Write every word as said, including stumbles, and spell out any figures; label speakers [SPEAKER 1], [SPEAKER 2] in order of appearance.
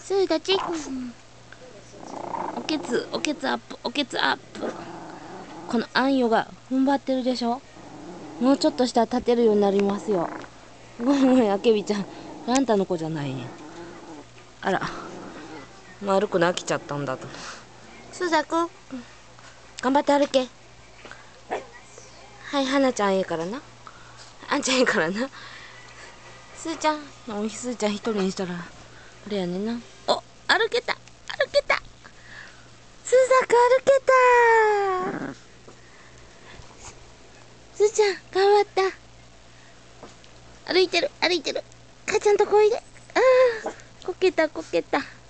[SPEAKER 1] すーたち。おけつ、おけつアップ、おけつアップ。このあんよが踏ん張ってるでしょ。もうちょっとしたら立てるようになりますよ。ごめんごめん、あけびちゃん。あんたの子じゃないね。あら。歩くの飽きちゃったんだと。すーざくん。頑張って歩け。はい、はなちゃんええからな。あんちゃんええからな。すーちゃん。すーちゃん一人にしたら、あれやねんな。お、歩けた歩けたすーざく歩けたすーちゃん、頑張った。歩いてる、歩いてる。母ちゃんとこいで。ああ、こけた、こけた。